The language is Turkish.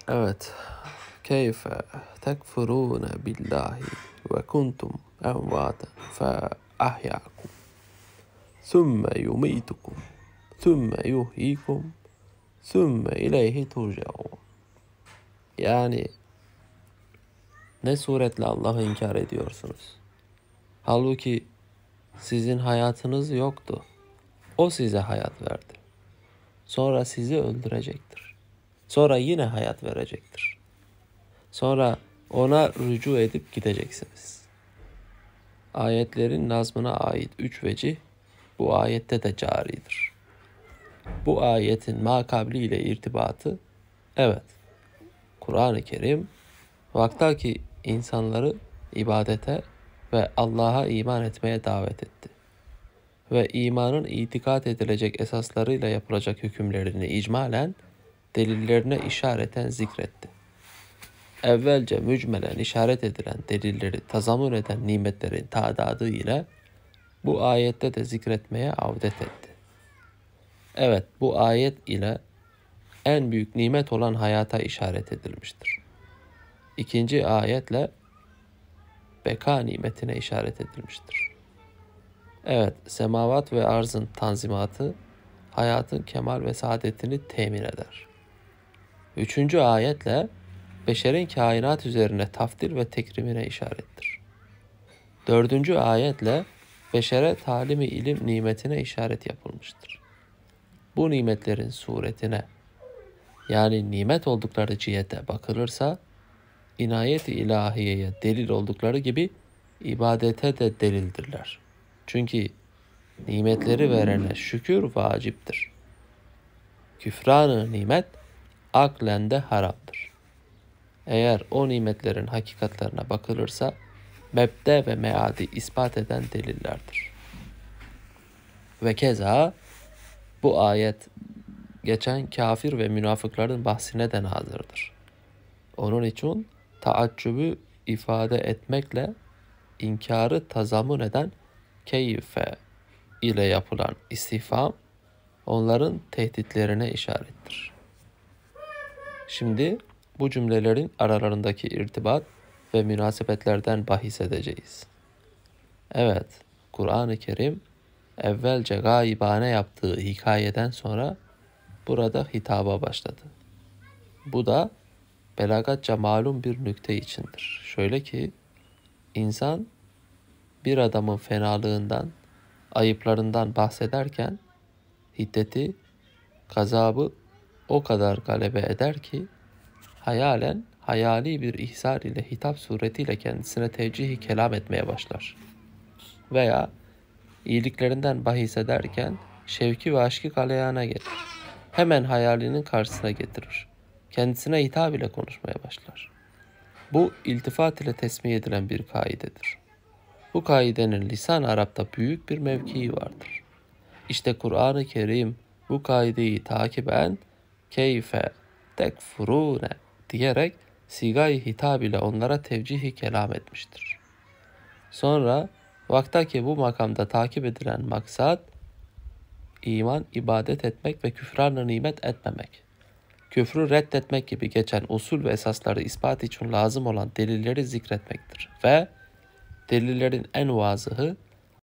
Evet. Keyfe tekfurune billahi ve kuntum emvaten fe ahyaakum. Sümme yumitukum. Sümme yuhyikum. Sümme ileyhi turcaun. Yani ne suretle Allah'ı inkar ediyorsunuz? Halbuki sizin hayatınız yoktu. O size hayat verdi. Sonra sizi öldürecektir. Sonra yine hayat verecektir. Sonra ona rücu edip gideceksiniz. Ayetlerin nazmına ait 3 vecih bu ayette de caridir. Bu ayetin makabli ile irtibatı, evet, Kur'an-ı Kerim vaktaki insanları ibadete ve Allah'a iman etmeye davet etti. Ve imanın itikat edilecek esaslarıyla yapılacak hükümlerini icmalen, delillerine işareten zikretti. Evvelce mücmelen işaret edilen delilleri tazammun eden nimetlerin tadadı ile bu ayette de zikretmeye avdet etti. Evet, bu ayet ile en büyük nimet olan hayata işaret edilmiştir. İkinci ayetle beka nimetine işaret edilmiştir. Evet, semavat ve arzın tanzimatı hayatın kemal ve saadetini temin eder. Üçüncü ayetle beşerin kainat üzerine taftil ve tekrimine işarettir. Dördüncü ayetle beşere talimi ilim nimetine işaret yapılmıştır. Bu nimetlerin suretine, yani nimet oldukları cihete bakılırsa, inayet-i ilahiyeye delil oldukları gibi ibadete de delildirler. Çünkü nimetleri verene şükür vaciptir. Küfran-ı nimet aklen de haramdır. Eğer o nimetlerin hakikatlerine bakılırsa, mebde ve meadi ispat eden delillerdir. Ve keza bu ayet geçen kafir ve münafıkların bahsine de nazırdır. Onun için taaccübü ifade etmekle inkarı tazammun eden keyfe ile yapılan istifham onların tehditlerine işarettir. Şimdi bu cümlelerin aralarındaki irtibat ve münasebetlerden bahis edeceğiz. Evet, Kur'an-ı Kerim evvelce gaibane yaptığı hikayeden sonra burada hitaba başladı. Bu da belagatça malum bir nükte içindir. Şöyle ki, insan bir adamın fenalığından, ayıplarından bahsederken hiddeti, gazabı o kadar galebe eder ki hayalen hayali bir ihsar ile hitap suretiyle kendisine tevcih-i kelam etmeye başlar. Veya iyiliklerinden bahis ederken şevki ve aşkı galeyana gelir. Hemen hayalinin karşısına getirir. Kendisine hitap ile konuşmaya başlar. Bu iltifat ile tesmih edilen bir kaidedir. Bu kaidenin lisan-ı Arap'ta büyük bir mevkii vardır. İşte Kur'an-ı Kerim bu kaideyi takiben keyfe tekfurune diyerek sigay hitap ile onlara tevcih-i kelam etmiştir. Sonra vaktaki bu makamda takip edilen maksat, iman, ibadet etmek ve küfran-ı nimet etmemek. Küfrü reddetmek gibi geçen usul ve esasları ispat için lazım olan delilleri zikretmektir. Ve delillerin en vazıhı